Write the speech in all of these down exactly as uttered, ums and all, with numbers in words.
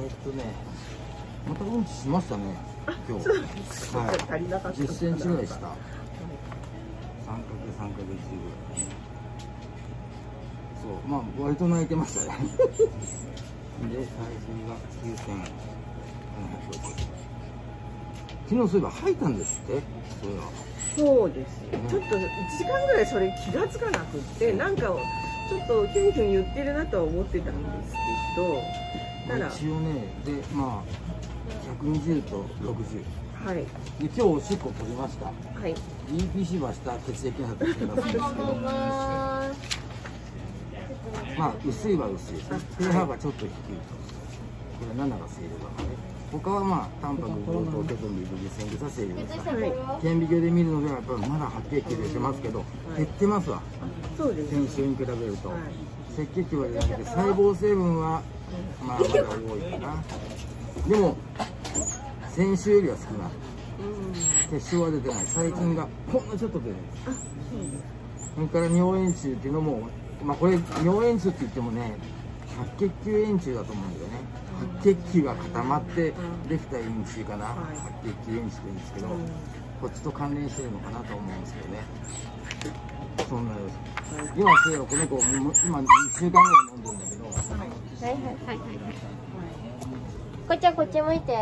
えっとね、またうんちしましたね。今日。はい。足りなかった。じゅっセンチぐらいした。三かける三かけるじゅうぐらいね。そう、まあ割と泣いてましたね。で、体重がきゅうせんななひゃく。昨日そういえば吐いたんですって。それは。そうですよ。ちょっといちじかんぐらいそれ気がつかなくって、なんかちょっとキュンキュン言ってるなとは思ってたんですけど。ただ一応ね、でまあひゃくにじゅうとろくじゅう。はい。で今日おしっこ取りました。はい。イーピーシー はした血液が出てますんですけど。まあ薄いは薄い。pH がちょっと低いと。これななが清涼なので。他はまあタンパク、ブドウ糖、ケトン、ビル、ギセンギサ、清涼です。顕微鏡で見るのではやっぱりまだ白血球出てますけど、減ってますわ。そうです。先週に比べると。赤血球はじゃなくて細胞成分はまあまだ多いかな。でも先週よりは少ない。血小は出てない。細菌がほんのちょっと出るんです。それから尿円柱っていうのも、まあこれ尿円柱って言ってもね、白血球円柱だと思うんだよね。白血球が固まってできた円柱かな。白血球円柱って言うんですけど、こっちと関連してるのかなと思うんですけどね。そんな様子。今そういえばこの子今にしゅうかんぐらい飲んでるんだけど。はいはいはいはい。こっちはこっち向いて。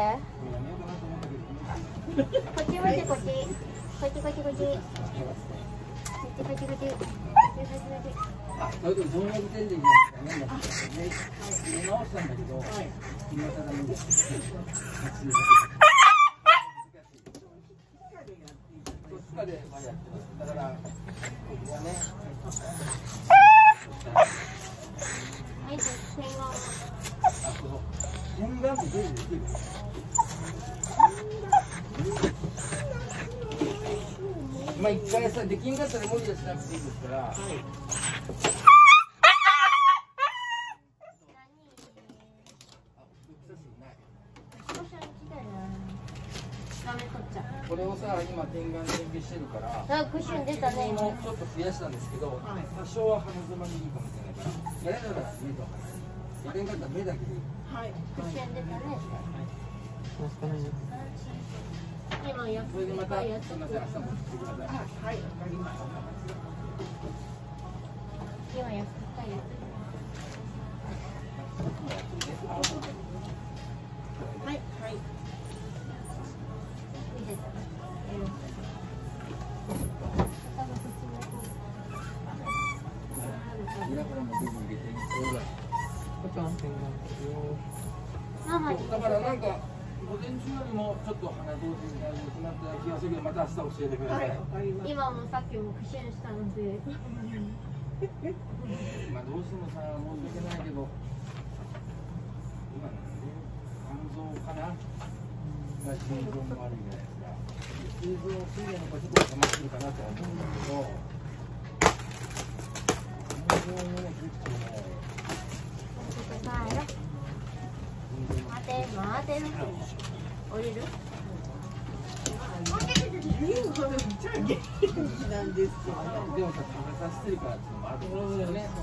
こっち向いてこっち。こっちこっちこっち。こっちこっちこっち。こっちこっち。あ、それでも動脈点滴なんだけどね。直したんだけど、今ただ無理。どっちかでやってます。だからここはね。はい、洗顔。あ、そう。洗顔って全部できる。まあ一回さ、できんかったら無理はしなくていいですから。はい。これをさ、今点眼準備してるから。あ、クッション出たね。もうちょっと増やしたんですけど、多少は鼻づまりいいかもしれないから。やれながら目と鼻。やれんかったら目だけでいい。はい。クッション出たね。今やそれでまた、すみません、明日も来てください。はい、わかりました。今やったやつ。はい、はい。だからなんか午前中よりもちょっと鼻同時に良くなった気がするけど、また明日教えてください。はい、今もさっきも苦心したのでまあどうしてもさ、申し訳ないけど今なんで肝臓かなが心臓も悪いじゃないですか。心臓水源の子ちょっと溜まってるかなとは思うんだけど、肝臓もね結構ね待て待てる降りる言うほどめっちゃ元気なんですよ。でもさ、食べさせてるからっていうのもあるんですよね。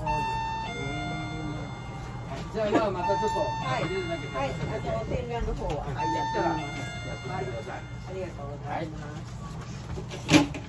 じゃあまあまたちょっと入れるだけ食べさせて、はい、あと洗顔の方はやったらやってみてください。ありがとうございます。